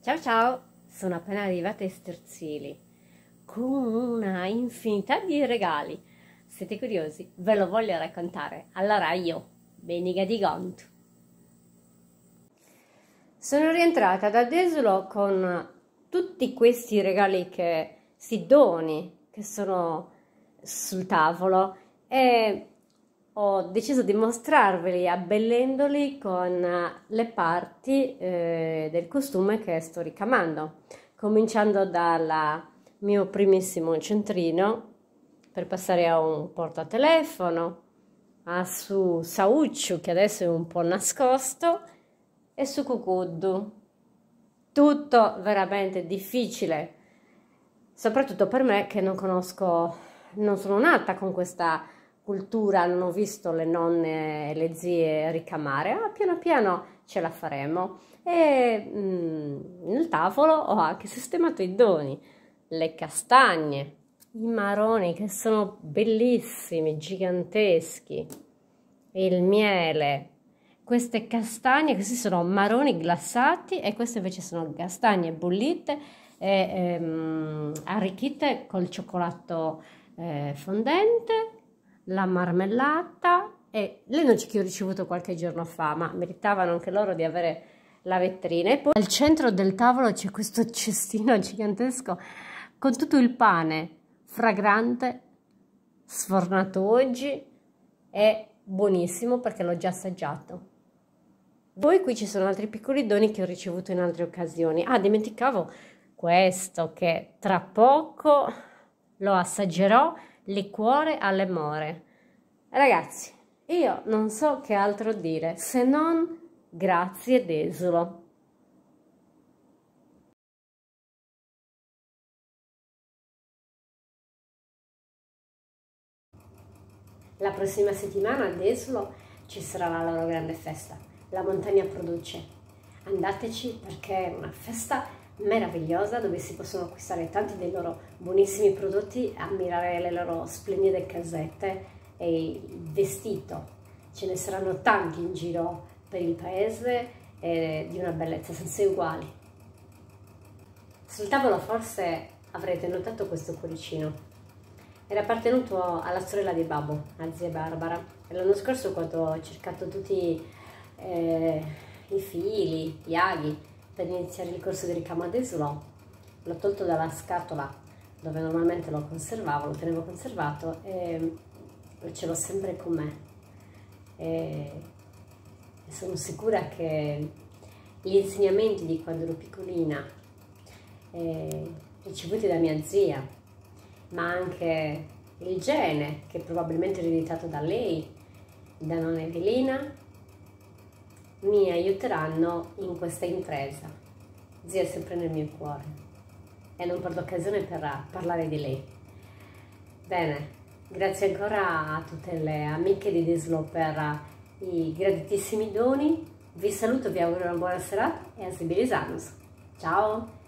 Ciao ciao, sono appena arrivata ai Sterzili con una infinità di regali. Siete curiosi? Ve lo voglio raccontare. Allora io, Beniga di Gont. Sono rientrata da Desolo con tutti questi regali doni che sono sul tavolo e ho deciso di mostrarveli abbellendoli con le parti del costume che sto ricamando, cominciando dal mio primissimo centrino per passare a un portatelefono, a su Saucciu che adesso è un po' nascosto e su Cucuddu. Tutto veramente difficile, soprattutto per me che non sono nata con questa cultura, non ho visto le nonne e le zie ricamare, piano piano ce la faremo. E nel tavolo ho anche sistemato i doni, le castagne, i maroni che sono bellissimi, giganteschi, il miele, queste castagne, questi sono maroni glassati e queste invece sono castagne bollite e arricchite col cioccolato fondente, la marmellata e le noci che ho ricevuto qualche giorno fa, ma meritavano anche loro di avere la vetrina. E poi al centro del tavolo c'è questo cestino gigantesco con tutto il pane fragrante, sfornato oggi e buonissimo perché l'ho già assaggiato. Poi qui ci sono altri piccoli doni che ho ricevuto in altre occasioni. Dimenticavo questo che tra poco lo assaggerò, liquore alle more. Ragazzi, io non so che altro dire se non grazie Desolo. La prossima settimana a Desolo ci sarà la loro grande festa, la Montagna Produce. Andateci perché è una festa meravigliosa dove si possono acquistare tanti dei loro buonissimi prodotti, ammirare le loro splendide casette e il vestito. Ce ne saranno tanti in giro per il paese e di una bellezza senza uguali. Sul tavolo forse avrete notato questo cuoricino. Era appartenuto alla sorella di Babbo, a zia Barbara. L'anno scorso, quando ho cercato tutti i fili, gli aghi per iniziare il corso di ricamo a Desolo, l'ho tolto dalla scatola dove normalmente lo conservavo, lo tenevo conservato e ce l'ho sempre con me. E sono sicura che gli insegnamenti di quando ero piccolina, ricevuti da mia zia, ma anche il gene che probabilmente è ereditato da lei, da nonna Evelina, mi aiuteranno in questa impresa. Zia è sempre nel mio cuore e non perdo occasione per parlare di lei. Bene, grazie ancora a tutte le amiche di Desolo per i graditissimi doni. Vi saluto, vi auguro una buona serata e a Sibilisarnos. Ciao!